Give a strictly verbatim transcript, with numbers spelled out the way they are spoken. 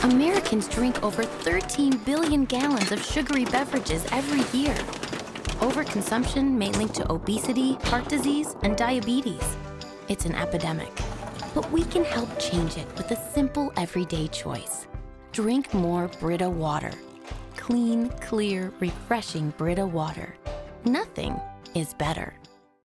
Americans drink over thirteen billion gallons of sugary beverages every year. Overconsumption may link to obesity, heart disease, and diabetes. It's an epidemic. But we can help change it with a simple everyday choice. Drink more Brita water. Clean, clear, refreshing Brita water. Nothing is better.